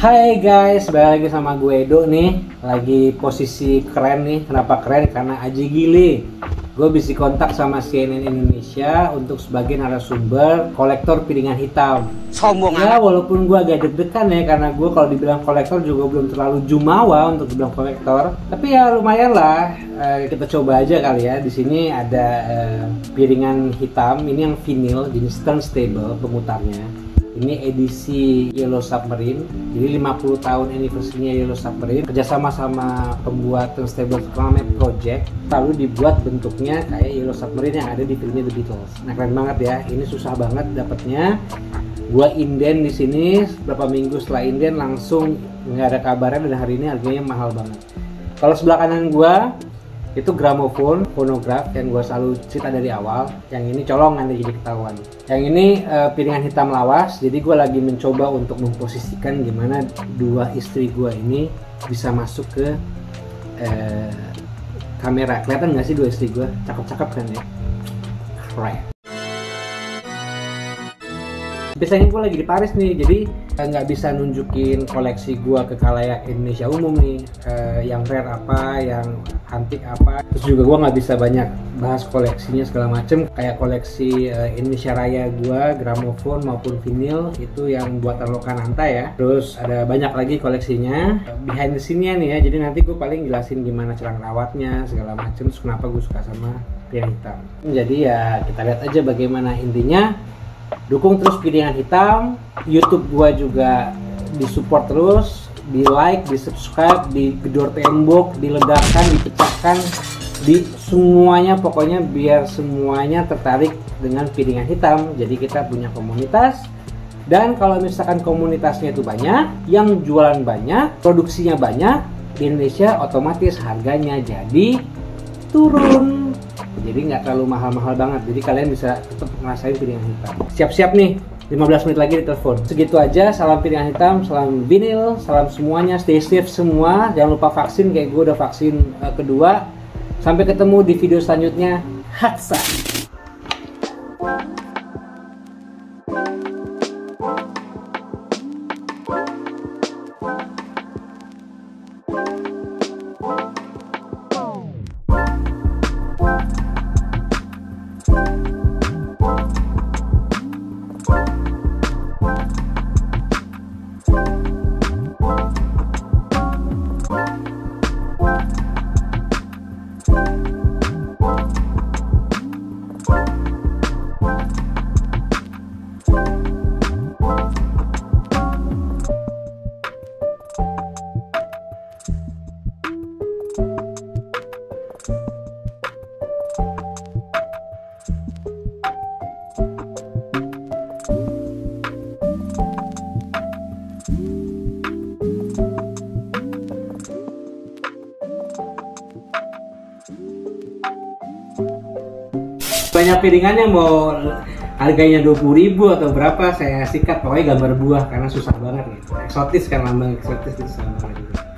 Hai guys, balik lagi sama gue Edo nih. Lagi posisi keren nih. Kenapa keren? Karena Aji Gili. Gue bisa kontak sama CNN Indonesia untuk sebagai narasumber kolektor piringan hitam. Sombong ya, walaupun gue agak deg-degan ya, karena gue kalau dibilang kolektor juga belum terlalu jumawa untuk dibilang kolektor. Tapi ya lumayan lah. Kita coba aja kali ya. Di sini ada piringan hitam. Ini yang vinyl jenis turntable pemutarnya. Ini edisi Yellow Submarine, jadi 50 tahun anniversary-nya Yellow Submarine, kerjasama sama pembuat turntable namanya Project, lalu dibuat bentuknya kayak Yellow Submarine yang ada di filmnya The Beatles. Nah, keren banget ya, ini susah banget dapatnya. Gua inden di sini, beberapa minggu setelah inden langsung nggak ada kabarnya, dan hari ini harganya mahal banget. Kalau sebelah kanan gua itu gramofon, fonograf yang gue selalu cerita dari awal. Yang ini colongan jadi ketahuan. Yang ini piringan hitam lawas. Jadi gue lagi mencoba untuk memposisikan gimana dua istri gue ini bisa masuk ke kamera. Kelihatan nggak sih dua istri gue? Cakep-cakep kan ya? Keren. Biasanya gue lagi di Paris nih, jadi nggak bisa nunjukin koleksi gue ke khalayak Indonesia umum nih, yang rare apa, yang antik apa. Terus juga gue nggak bisa banyak bahas koleksinya segala macem, kayak koleksi Indonesia Raya gue, gramofon maupun vinyl itu yang buatan Lokananta ya. Terus ada banyak lagi koleksinya behind the scene-nya nih ya, jadi nanti gue paling jelasin gimana cara ngerawatnya segala macem, terus kenapa gue suka sama piringan hitam. Jadi ya kita lihat aja bagaimana intinya. Dukung terus piringan hitam, YouTube gua juga disupport terus, di like, di subscribe, di gedor tembok, diledakkan, dipecahkan, di semuanya, pokoknya biar semuanya tertarik dengan piringan hitam. Jadi kita punya komunitas, dan kalau misalkan komunitasnya itu banyak, yang jualan banyak, produksinya banyak, di Indonesia otomatis harganya jadi turun. Jadi nggak terlalu mahal-mahal banget, jadi kalian bisa tetap ngerasain piringan hitam. Siap-siap nih, 15 menit lagi ditelepon. Segitu aja, salam piringan hitam, salam vinyl, salam semuanya, stay safe semua. Jangan lupa vaksin, kayak gue udah vaksin kedua. Sampai ketemu di video selanjutnya. Hatsa! Banyak piringannya, mau harganya 20.000 atau berapa saya sikat, pokoknya gambar buah karena susah banget gitu. Eksotis kan, lambang eksotis itu susah banget gitu.